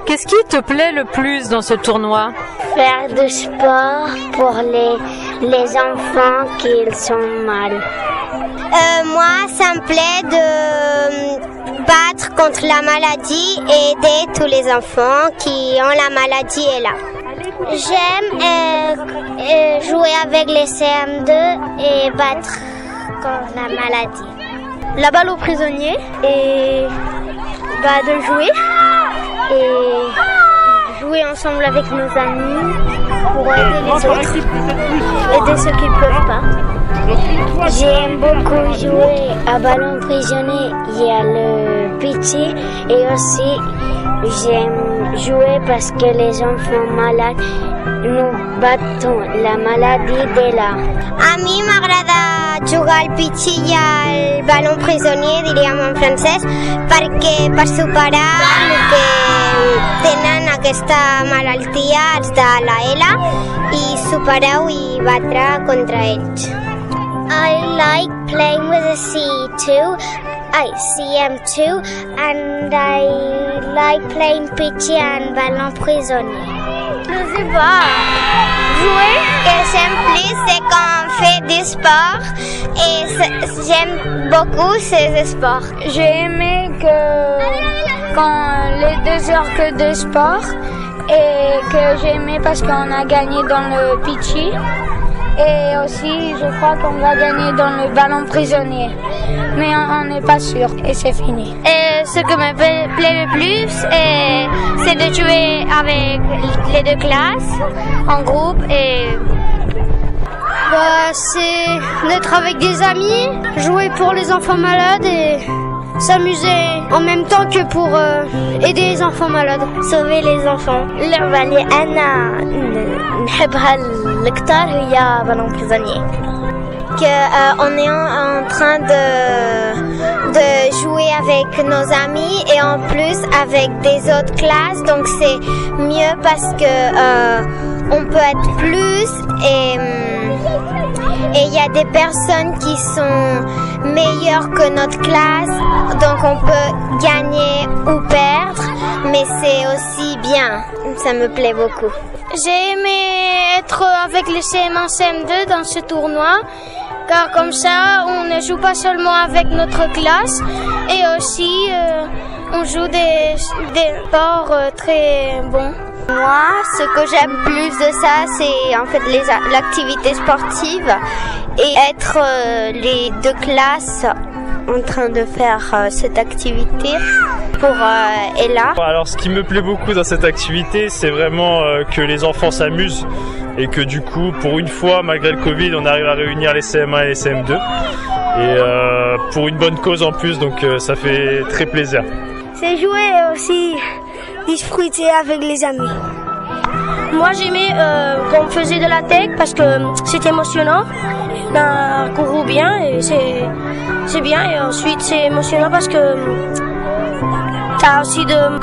Qu'est-ce qui te plaît le plus dans ce tournoi? Faire du sport pour les enfants qui sont mal. Moi, ça me plaît de battre contre la maladie et aider tous les enfants qui ont la maladie et là. J'aime jouer avec les CM2 et battre contre la maladie. La balle aux prisonniers et de jouer et jouer ensemble avec nos amis pour aider les autres, aider ceux qui ne peuvent pas. J'aime beaucoup jouer à ballon prisonnier, il y a le pitchy et aussi j'aime jouer parce que les enfants malades nous battons la maladie de là. A mi m'agrada jugar al pitchy i al ballon prisonnier, diríem en francès, perquè per superar el que tenen aquesta malaltia els de la ELA i superar-ho i batre contra ells. I like playing with a CM2, and I like playing pitchy and ballon prisonnier. Je sais pas. Jouer, que j'aime plus, c'est quand on fait du sport et j'aime beaucoup ces sports. J'ai aimé que quand les 2 heures que de sport et que j'ai aimé parce qu'on a gagné dans le pitchy. Et aussi, je crois qu'on va gagner dans le ballon prisonnier. Mais on n'est pas sûr et c'est fini. Et ce qui me plaît le plus, c'est de jouer avec les 2 classes, en groupe. C'est d'être avec des amis, jouer pour les enfants malades et s'amuser en même temps que pour aider les enfants malades, sauver les enfants. اللعبة اللي أنا نحبها الأكثر هي ballon prisonnier. On est en train de jouer avec nos amis et en plus avec des autres classes, donc c'est mieux parce que on peut être plus et il y a des personnes qui sont meilleures que notre classe, donc on peut gagner ou perdre, mais c'est aussi bien, ça me plaît beaucoup. J'ai aimé être avec les CM1, CM2 dans ce tournoi, car comme ça on ne joue pas seulement avec notre classe et aussi on joue des sports très bons. Moi, ce que j'aime plus de ça, c'est en fait l'activité sportive et être les 2 classes en train de faire cette activité pour Ella. Alors ce qui me plaît beaucoup dans cette activité, c'est vraiment que les enfants s'amusent et que du coup, pour une fois, malgré le Covid, on arrive à réunir les CM1 et les CM2 et pour une bonne cause en plus, donc ça fait très plaisir. C'est jouer aussi disfruter avec les amis. Moi j'aimais qu'on faisait de la tech parce que c'est émotionnant. On a couru bien et c'est bien, et ensuite c'est émotionnant parce que t'as aussi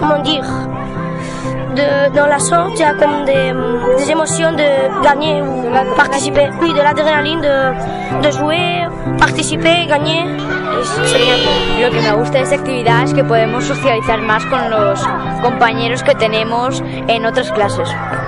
dans la sorte, il y a comme des émotions de gagner ou participer. Oui, de l'adrénaline de jouer, participer, gagner. Lo que me gusta de esta actividad es que podemos socializar más con los compañeros que tenemos en otras clases.